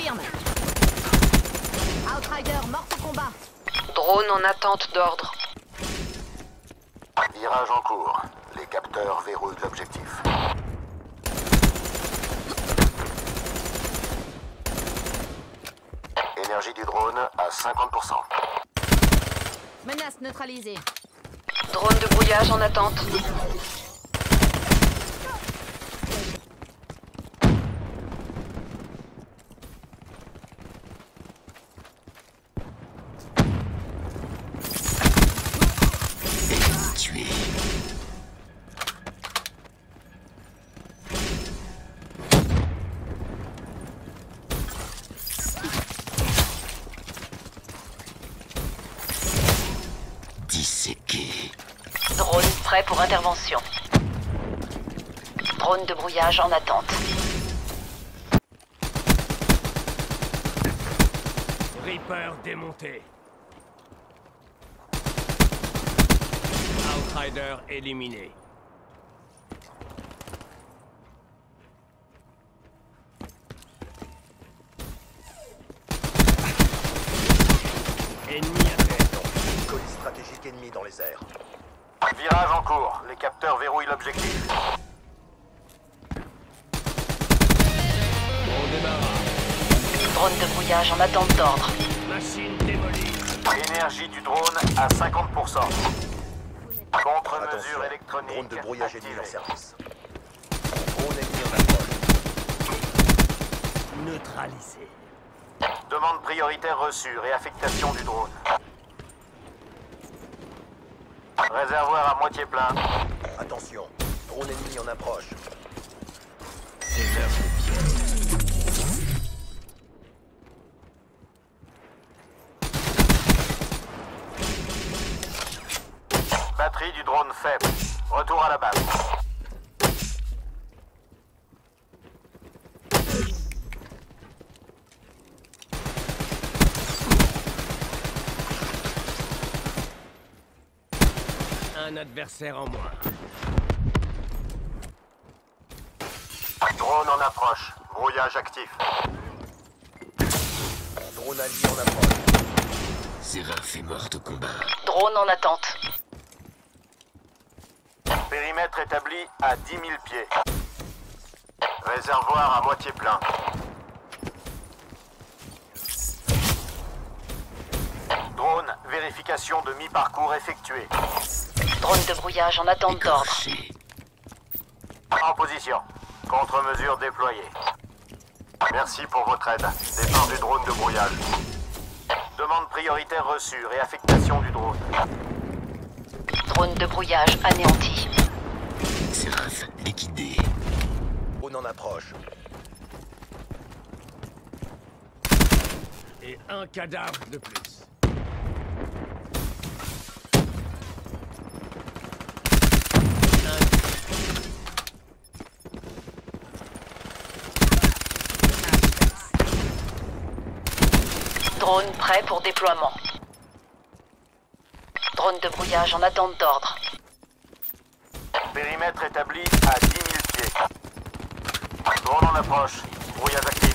Confirme. Outrider, mort au combat. Drone en attente d'ordre. Virage en cours. Les capteurs verrouillent l'objectif. Énergie du drone à 50%. Menace neutralisée. Drone de brouillage en attente. Tué. Disséqué. Drone prêt pour intervention. Drone de brouillage en attente. Reaper démonté. Outrider éliminé. Ennemi à terre. Colis stratégique ennemi dans les airs. Virage en cours. Les capteurs verrouillent l'objectif. On démarre. Drone de brouillage en attente d'ordre. Machine démolie. Énergie du drone à 50%. Contre-mesure Attention, électronique. drone de brouillage ennemi en activée. service. Drone ennemi en approche. Neutralisé. Demande prioritaire reçue. Réaffectation du drone. Réservoir à moitié plein. Attention, drone ennemi en approche. C'est l'heure de pied. Batterie du drone faible. Retour à la base. Un adversaire en moins. Drone en approche. Brouillage actif. Drone allié en approche. Séraph est morte au combat. Drone en attente. Périmètre établi à 10 000 pieds. Réservoir à moitié plein. Drone, vérification de mi-parcours effectuée. Drone de brouillage en attente d'ordre. Écorché. En position. Contre-mesure déployée. Merci pour votre aide. Départ du drone de brouillage. Demande prioritaire reçue. Réaffectation du drone. Drone de brouillage anéanti. Séraph liquidé. Drone en approche. Et un cadavre de plus. Drone prêt pour déploiement. Drone de brouillage en attente d'ordre. Périmètre établi à 10 000 pieds. Drone en approche. Brouillage actif.